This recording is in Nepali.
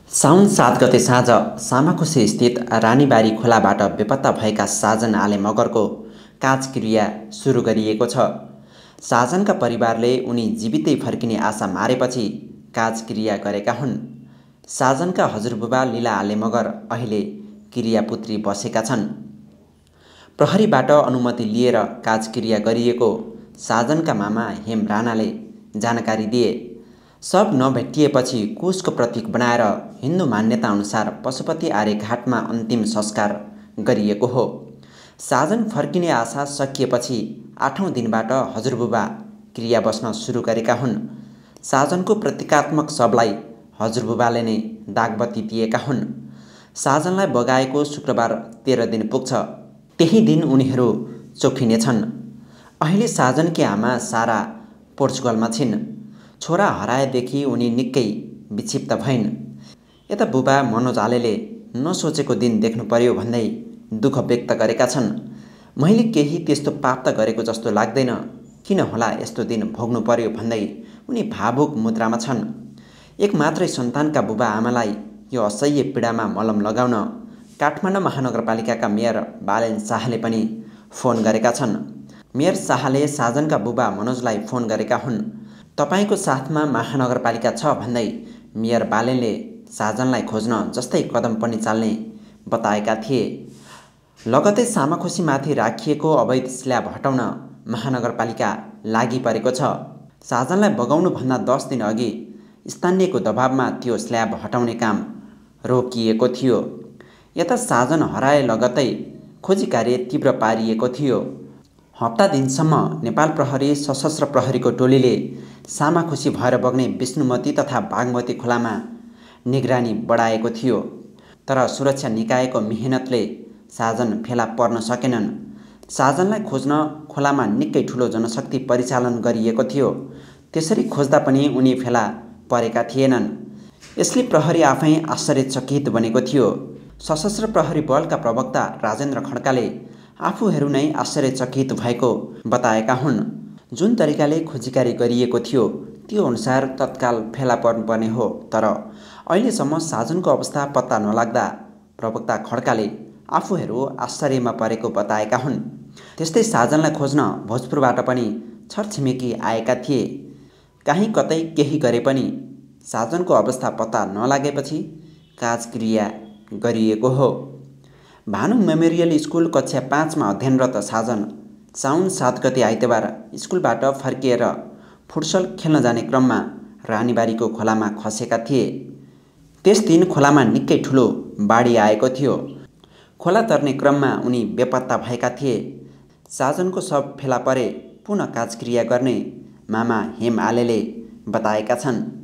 साउन ७ गते साँझ सामाखुसी स्थित रानीबारी खोलाबाट बेपत्ता भएका साजन आले मगरको काजक्रिया सुरु गरिएको छ। साजनका परिवारले उनी जीवितै फर्किने आशा मारेपछि काजक्रिया गरेका हुन्। साजनका हजुरबुबा लीला आले मगर अहिले क्रियापुत्री बसेका छन्। प्रहरीबाट अनुमति लिएर काजक्रिया गरिएको साजनका मामा हेम राणाले जानकारी दिए। शव नभेटिएपछि कुशको प्रतीक बनाएर हिन्दू मान्यता अनुसार पशुपति आर्य घाटमा अन्तिम संस्कार गरिएको हो। साजन फर्किने आशा सकिएपछि 8औं दिनबाट हजुरबुबा क्रिया बस्न सुरु गरेका हुन्। साजनको प्रतीकात्मक शवलाई हजुरबुबाले नै दागबत्ती दिएका हुन्। साजनलाई बगाएको शुक्रबार 13 दिन पुग्छ। त्यही दिन उनीहरू चोखिनेछन्। अहिले साजनकी आमा सारा पोर्चुगलमा छिन्। छोरा हराएदेखि उनी निकै विक्षिप्त भइन्। यता बुबा मनोज आलेले नसोचेको दिन देख्नु पर्यो भन्दै दुःख व्यक्त गरेका छन्। मैले केही त्यस्तो पाप त गरेको जस्तो लाग्दैन, किन होला यस्तो दिन भोग्नु पर्यो भन्दै उनी भावुक मुद्रामा छन्। एक मात्रै सन्तानका बुबा आमालाई यो असह्य पीडामा मलम लगाउन काठमाडौँ महानगरपालिकाका मेयर बालेन शाहले पनि फोन गरेका छन्। मेयर शाहले साजनका बुबा मनोजलाई फोन गरेका हुन्। तपाईको साथमा महानगरपालिका छ भन्दै मेयर बालेनले साजनलाई खोज्न जस्तै कदम पनि चाल्ने बताएका थिए। लगतै सामाखुसीमाथि राखिएको अवैध स्ल्याब हटाउन महानगरपालिका लागि परेको छ। साजनलाई बगाउनुभन्दा 10 दिन अघि स्थानीयको दबावमा त्यो स्ल्याब हटाउने काम रोकिएको थियो। यता साजन हराए लगतै खोजी कार्य तीव्र पारिएको थियो। हप्ता दिनसम्म नेपाल प्रहरी सशस्त्र प्रहरीको टोलीले सामाखुसी भएर बग्ने विष्णुमती तथा बागमती खोलामा निगरानी बढाएको थियो। तर सुरक्षा निकायको मेहनतले साजन फेला पर्न सकेनन्। साजनलाई खोज्न खोलामा निकै ठुलो जनशक्ति परिचालन गरिएको थियो। त्यसरी खोज्दा पनि उनी फेला परेका थिएनन्। यसले प्रहरी आफै आश्चर्यचकित बनेको थियो। सशस्त्र प्रहरी बलका प्रवक्ता राजेन्द्र खड्काले आफूहरू नै आश्चर्यचकित भएको बताएका हुन्। जुन तरिकाले खोजीकार्य गरिएको थियो त्यो अनुसार तत्काल फेला पर्नुपर्ने हो, तर अहिलेसम्म साजनको अवस्था पत्ता नलाग्दा प्रवक्ता खड्काले आफूहरू आश्चर्यमा परेको बताएका हुन्। त्यस्तै साजनलाई खोज्न भोजपुरबाट पनि छरछिमेकी आएका थिए। काहीँ कतै केही गरे पनि साजनको अवस्था पत्ता नलागेपछि काजक्रिया गरिएको हो। भानु मेमोरियल स्कुल कक्षा 5 मा अध्ययनरत साजन साउन 7 गते आइतबार स्कुलबाट फर्किएर फुटसल खेल्न जाने क्रममा रानीबारीको खोलामा खसेका थिए। त्यस दिन खोलामा निकै ठुलो बाढी आएको थियो। खोला तर्ने क्रममा उनी बेपत्ता भएका थिए। साजनको शव फेला परे पुनः काजक्रिया गर्ने मामा हेम आलेले बताएका छन्।